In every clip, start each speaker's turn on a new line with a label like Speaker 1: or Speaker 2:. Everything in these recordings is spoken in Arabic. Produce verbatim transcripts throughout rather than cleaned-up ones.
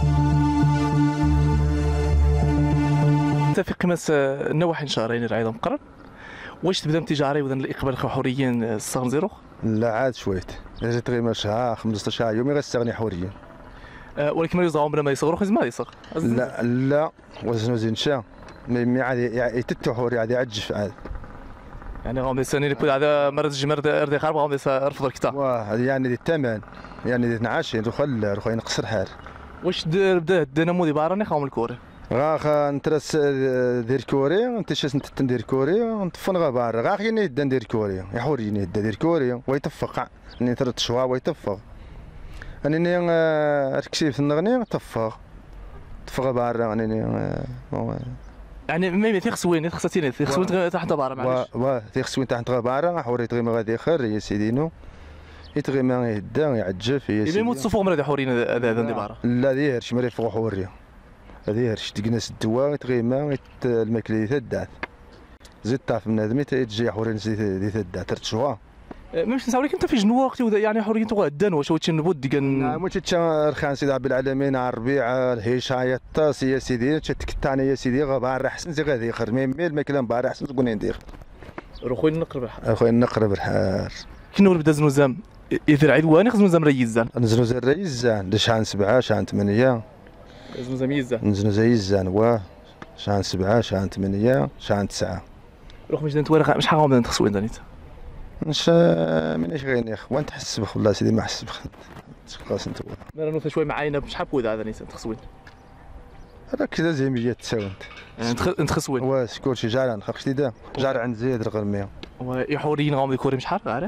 Speaker 1: انت في قمه النواحي شهرين العيد مقرن، واش تبدا تجاري وذن الاقبال حوريا الصغر زيرو؟
Speaker 2: لا عاد شويت، جات غير شهر خمسطاش يوم غيستغني حوريا.
Speaker 1: أه ولكن ما يزعم بلا ما يصغروا خزم ما يصغر.
Speaker 2: لا لا وزنو زين شا مي عاد يتتو حوري عاد يعجف عاد.
Speaker 1: يعني غام السنه اللي كل هذا مرض الجمر اردي خارب غام رفض الكتاب.
Speaker 2: واه يعني دي الثمن يعني دي اثناش روخل روخ ينقصر حال.
Speaker 1: واش بدا الدينامو دي باراني خاوم الكوري؟
Speaker 2: غا نترس دير كوري انت شاس انت ندير كوري نطفن غا بار غا خيني يدا ندير كوري يحوريني يدا دير كوري ويتفق اني ثلاث شوا ويتفق انني ركسي في النغني تفق تفق بار انني
Speaker 1: يعني ما تيخص وين تيخص تيني تيخص وين تحت بار معليش
Speaker 2: واه تيخص وين تحت بار حوري تغي ما غادي خير يا سيدينو يتغي ما يدا يعجف يا سيدي
Speaker 1: يموت صفوق مراد حورين هذا ندي بار
Speaker 2: لا ديرش مري فوق حوري هذه هرش تقناس الدواء تغيما الماكله تدات زيد طاف بنادم تجي حورين زيد دي تدات ترتشوا
Speaker 1: ماش نساو لك انت في جنوا وقت يعني حورين تو غدان واش واش نبود ديكن
Speaker 2: نعم واش تشا رخان سيدي عبد العالمين على الربيع الهيشايه الطاس يا سيدي تكتاني يا سيدي غبار احسن زي غادي يخر مي الماكله مبار احسن تكون ندير
Speaker 1: خويا نقرب الحال
Speaker 2: خويا نقرب الحال
Speaker 1: كنا بدا زنوزام يثير عيد واني زنوزام ريزان
Speaker 2: زنوزام ريزان شحال سبعه شحال ثمانيه
Speaker 1: زنوزام يزان
Speaker 2: زنوزام يزان واه شحال سبعه شحال ثمانيه شحال تسعه
Speaker 1: روح مش نتوارى شحال غادي نتخصو وين دانيت
Speaker 2: مش مانيش غير وين تحسب والله سيدي ما حسب خلاص انت
Speaker 1: انا نوث شويه معاينه بشحال بودا هذا نيت تخصوين
Speaker 2: هذاك كذا زي مية تساوند
Speaker 1: نتخص وين
Speaker 2: وا سكور شي جاران خاف شتي جار عند زيد رقم
Speaker 1: ويحورين غام يكوري شحال عارف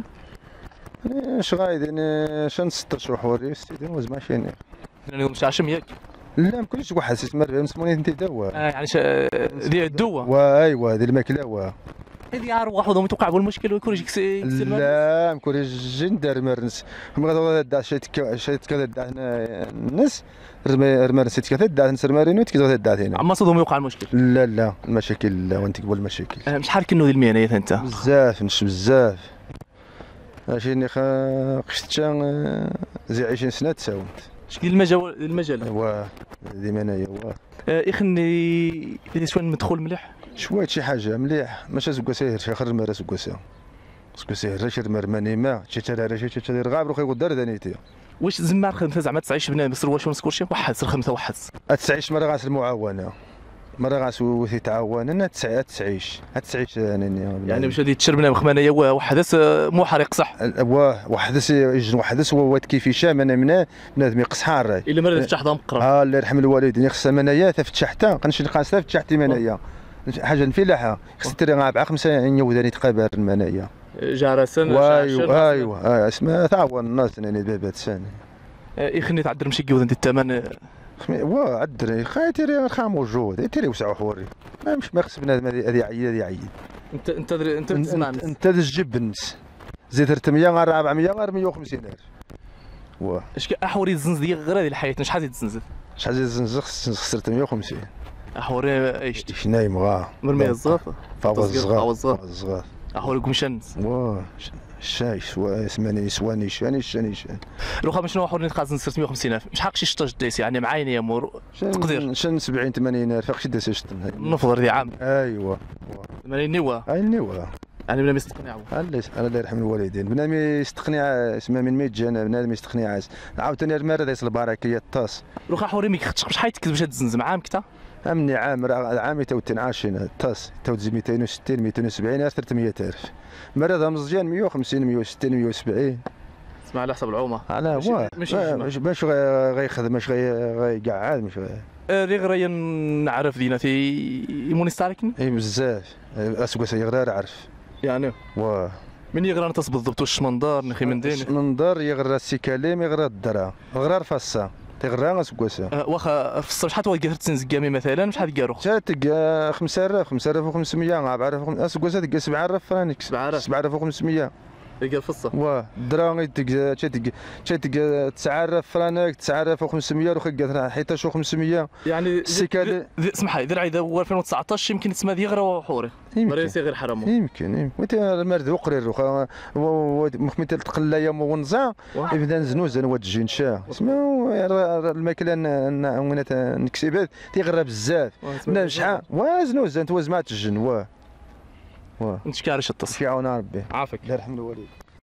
Speaker 2: اش غايدين شن ستة حوري سيدي واش ماشي يعني
Speaker 1: مش عشم ياك
Speaker 2: لا ما كنتش واحد سيتمر مسموني انت دواء
Speaker 1: اه يعني ديال الدواء
Speaker 2: وايوا ديال الماكله وا
Speaker 1: هذه عار واحد يتوقع بالمشكل ويكون يجيك
Speaker 2: لا مكون جن دار مرنس هم غادي دا شيت شيت كذا دا الناس رمي رمرس كذا دا نسر مارينو كذا دا هنا
Speaker 1: عما صدهم يوقع المشكل
Speaker 2: لا لا المشاكل لا وانت قبل المشاكل
Speaker 1: شحال كنو ديال المهنه انت
Speaker 2: بزاف نش بزاف عشان قشتها زي عشرين سنه تساومت
Speaker 1: شكون المجال المجال
Speaker 2: واه ديما انايا واه
Speaker 1: يخني شويه مدخول مليح
Speaker 2: شويه شي حاجه مليح ماشي زكوا ساهر شي خرج مرا زكوا ساهر زكوا ساهر شي مرماني ما شي ترى شي ترى غاب روحي قدر دانيتي
Speaker 1: واش زعما خدمت زعما تعيش بنادم بس واش نسكر شي واحد سر خمسه واحد
Speaker 2: تعيش مرة غاس المعاونه مرة غاس وثي تعاون انا تعيش تعيش يعني
Speaker 1: يعني باش غادي تشرب بنادم خمانيه واحد محرق صح
Speaker 2: واه واحد يجن واحد هو كيف هشام انا من بنادم يقص حار
Speaker 1: الا مرة فتح ضم مقرب
Speaker 2: اه الله يرحم الوالدين يخص منايا فتح حتى قنش نقاس فتح حتى منايا حاجه الفلاحه خصك تري مع خمسه يعني وداني تقابل المنايا
Speaker 1: جارسن
Speaker 2: ايوا ايوا اسمها تعاون الناس يعني بابات ثاني
Speaker 1: يخلي تعدر مشي وداني الثمن
Speaker 2: وا عدري خايتي راه موجود تيري وسع حوري ما مش ما خص بنادم هذه عيد هذه عيد
Speaker 1: انت انت انت تسمع
Speaker 2: انت تجيب الناس زيد ثلاثمية غير أربعمية غير مية وخمسين ألف واه
Speaker 1: اش احوري الزنز ديال غير هذه الحياه شحال زيد الزنز
Speaker 2: شحال زيد الزنز خسرت مية وخمسين
Speaker 1: احوري ايش
Speaker 2: ايش نايم غا
Speaker 1: مرمي الزغاط
Speaker 2: فاو الصغار
Speaker 1: الصغار احوري كمشان
Speaker 2: واه شاي سوا اسماني سواني شاني شاني شاني
Speaker 1: لو شنو حوري نتخازن صرت مية وخمسين ألف شحال شي شطاج دايس يعني معاين يا مور تقدير
Speaker 2: شن سبعين ثمانين ألف فاقش داس شتن
Speaker 1: نفضل دي عام
Speaker 2: ايوا
Speaker 1: مالي نوا
Speaker 2: اي نوا
Speaker 1: يعني بنادم يستقنع
Speaker 2: الله الله يرحم الوالدين بنادم يستقنع اسمها من ميت جانا بنادم يستقنع عاس عاوتاني المره دايس البركه الطاس
Speaker 1: لو حوري ميك خدش شحال تكذب باش تزنز عام كتا
Speaker 2: امني عام عام تو عشرين الطاس تو مئتين وستين مئتين وسبعين ألف ثلاثمية ألف مرة مزيان مية وخمسين مية وستين مية وسبعين
Speaker 1: اسمع على حسب العومه
Speaker 2: على هو ماشي باش غيخدم ماش غيقعد مش
Speaker 1: ري غير نعرف ديناتي مونستاركن
Speaker 2: اي بزاف اسكو سيغرار عارف
Speaker 1: يعني
Speaker 2: واه
Speaker 1: من يغرى نتص بالضبط واش منظار نخي من دين
Speaker 2: منظار يغرى السكاليم يغرى الدرا غرار فاسا تغرى اسكوسا
Speaker 1: أه واخا في الصبح شحال تلقى تنز كامي مثلا شحال تلقى روح
Speaker 2: تلقى خمسة آلاف خمسة آلاف وخمسمية أربعة آلاف اسكوسا تلقى سبعة آلاف فرانكس
Speaker 1: سبعة آلاف
Speaker 2: سبعة آلاف وخمسمية
Speaker 1: قال فصه
Speaker 2: واه الدراهم تلقى تلقى تلقى تسعة آلاف فرانك تسعة آلاف وخمسمية وخا قالت حيتاش وخمسمية
Speaker 1: يعني
Speaker 2: السكال
Speaker 1: اسمح لي ذراعي هو ألفين وتسعطاش يمكن تسمى ذي غير حوري مريسي غير حرامو
Speaker 2: يمكن يمكن وانت المرد وقرير وخا مخمي تلقى يوم ونزع يبدا نزنوز انا واد الجنشا اسمو الماكله نكسبات تيغرى بزاف من شحال وازنوز انت وزمات الجن واه واه
Speaker 1: انت كارش التص
Speaker 2: في عون ربي
Speaker 1: عافاك
Speaker 2: الله يرحم الوالدين.